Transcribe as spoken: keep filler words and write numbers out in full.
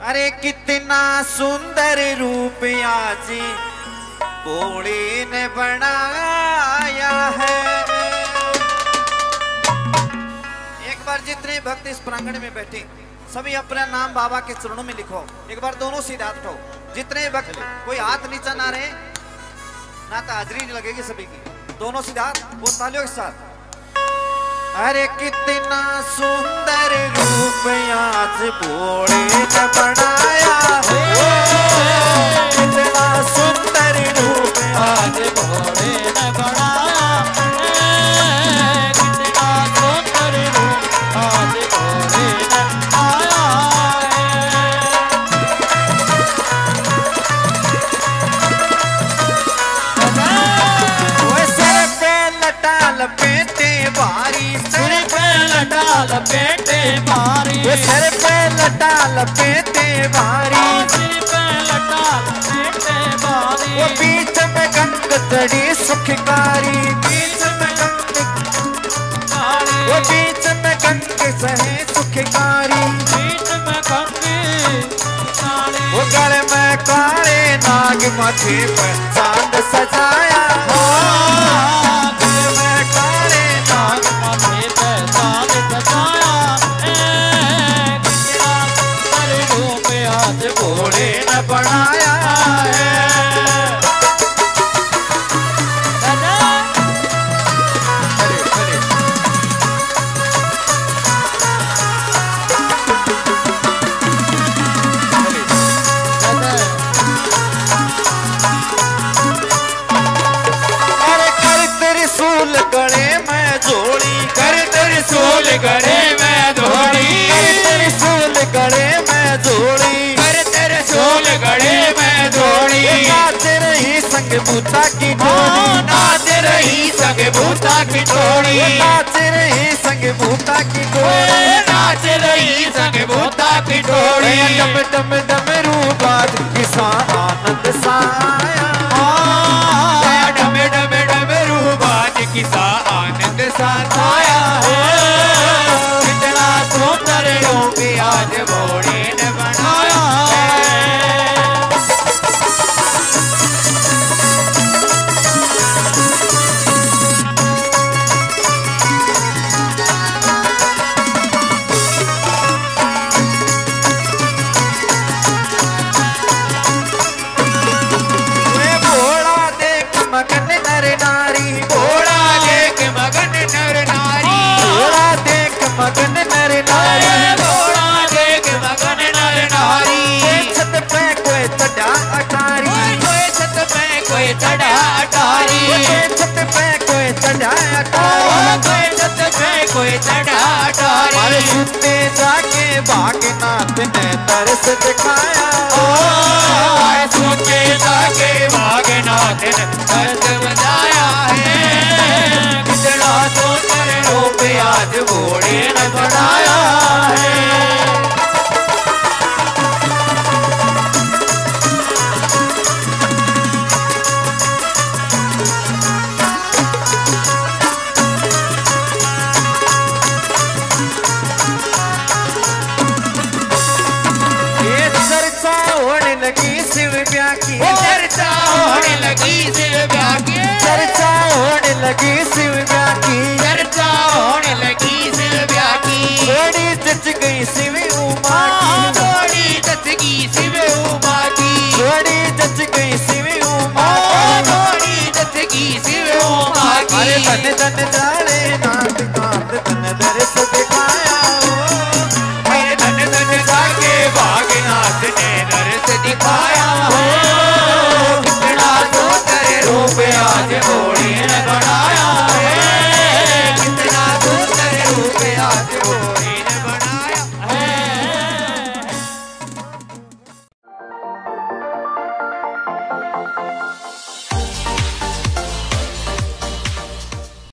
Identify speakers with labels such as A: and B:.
A: अरे कितना सुंदर रूप आज भोले ने बनाया है। एक बार जितने भक्त इस प्रांगण में बैठे सभी अपना नाम बाबा के चरणों में लिखो। एक बार दोनों सीधे हाथ उठाओ। जितने भक्त कोई हाथ नीचा ना रहे ना तो हाजरी नहीं लगेगी सभी की। दोनों सीधे हाथ वो तालियों के साथ। अरे कितना सुंदर रूप आज भोले ने बनाया है। कितना सुंदर रूप आज भोले ने बनाया है। कितना सुंदर रूप आज भोले ने आया है। वो सर पे लटा लपेटे बारी, सर पे लटा लपेटे बारी, वो सर पे लटा लपेटे बारी, सिर पे लटा लपेटे बारी। वो बीच में गंग चढ़ी सुखकारी, बीच में गंग कारी, वो बीच में गंग सहे सुखकारी, बीच में गंग कारी। वो गले में काले नाग माथे पर चांद सजाया। गले में काले नाग माथे पर चांद सजाया। कितना सुंदर रूप आज भोले ने बनाया है। गले में जोड़ी, कर त्रिशूल गले में जोड़ी, कर त्रिशूल गले में जोड़ी, कर त्रिशूल गले में जोड़ी। नाच रही संग भूता की टोली, नाच रही संग भूता की टोली, नाच रही संग भूता की टोली, नाच रही संग भूता की टोली। डम डम डम रूबाज किसा आनंद साया, डम डम डम रूबाज किसा आनंद साया है। कितना सुंदर रूप आज भोले ने बनाया है। भोला देख मगन नर नारी, भोला देख मगन नर नारी, भोला देख मगन नर नारी, भोला देख मगन नर नारी। छत पे कोई चढ़ा अटारी, कोई छत पे कोई चढ़ा अटारी, छत पे कोई चढ़ा अटारी, कोई छत पे कोई चढ़ा अटारी। अरे सुनते जाके भागनाथ ने तरस दिखाया। अरे सुनते जाके भागनाथ ने तरस बजाया है। कितना सुंदर रूप आज भोले ने बनाया है। चर्चा होने लगी शिव ब्याह की, चर्चा होने लगी शिव ब्याह की, चर्चा होने लगी शिव ब्याह की, चर्चा होने लगी शिव ब्याह की। थोड़ी जच गई शिव उमा की, थोड़ी जच गई शिव उमा की, थोड़ी जच गई शिव उमा की, थोड़ी जच गई शिव उमा की। अरे धन धन